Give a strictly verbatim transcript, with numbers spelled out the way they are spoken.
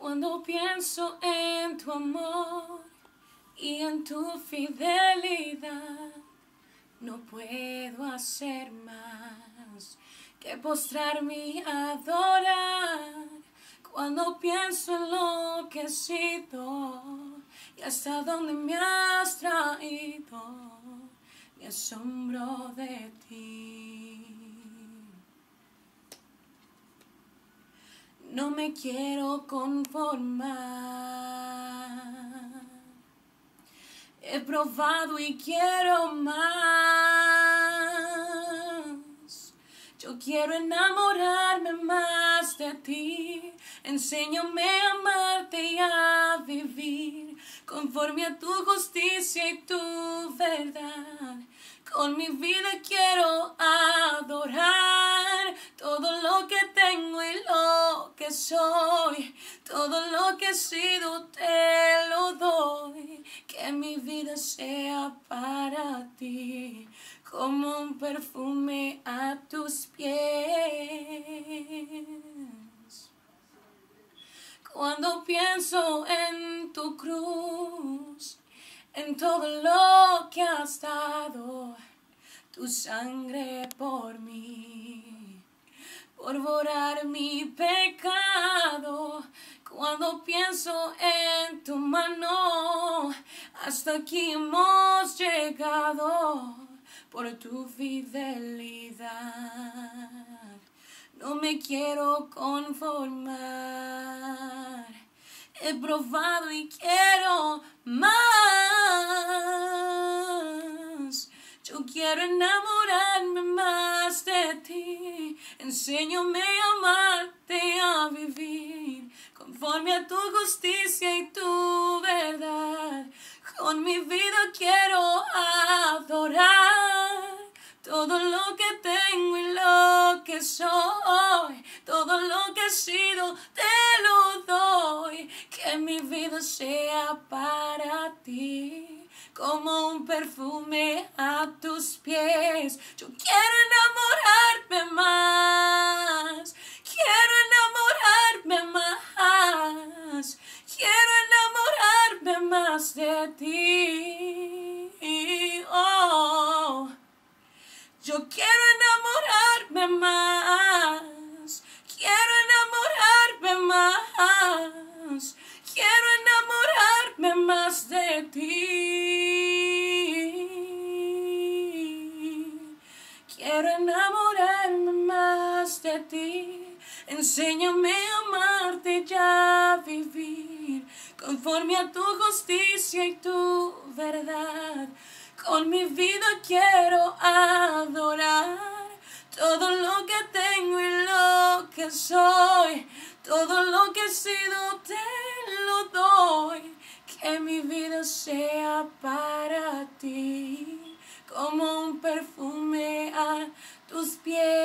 Cuando pienso en tu amor y en tu fidelidad, no puedo hacer más que postrarme y adorar. Cuando pienso en lo que he sido y hasta dónde me has traído, me asombro de ti. No me quiero conformar. He probado y quiero más. Yo quiero enamorarme más de ti. Enséñame a amarte y a vivir conforme a tu justicia y tu verdad. Con mi vida quiero adorar todo lo que tengo y lo que soy. Todo lo que he sido te lo doy. Que mi vida sea para ti como un perfume a tus pies. Cuando pienso en tu cruz, en todo lo que has dado, tu sangre por mí, por borrar mi pecado. Cuando pienso en tu mano, hasta aquí hemos llegado por tu fidelidad. No me quiero conformar. He probado y quiero más. Yo quiero enamorarme más de ti. Enséñame a amarte y a vivir conforme a tu justicia y tu verdad. Con mi vida quiero adorar todo lo que tengo y lo que soy. Todo lo que he sido te lo doy. Que mi vida sea para ti como un perfume a tus pies. Yo quiero enamorarme más. Quiero enamorarme más. Quiero enamorarme más de ti. Oh. Yo quiero enamorarme más. Quiero enamorarme más. Quiero enamorarme más de ti. Quiero enamorarme más de ti. Enséñame a amarte y a vivir conforme a tu justicia y tu verdad. Con mi vida quiero adorar todo lo que tengo y lo que soy. Todo lo que he sido te lo doy. Que mi vida sea para ti como un perfume a tus pies.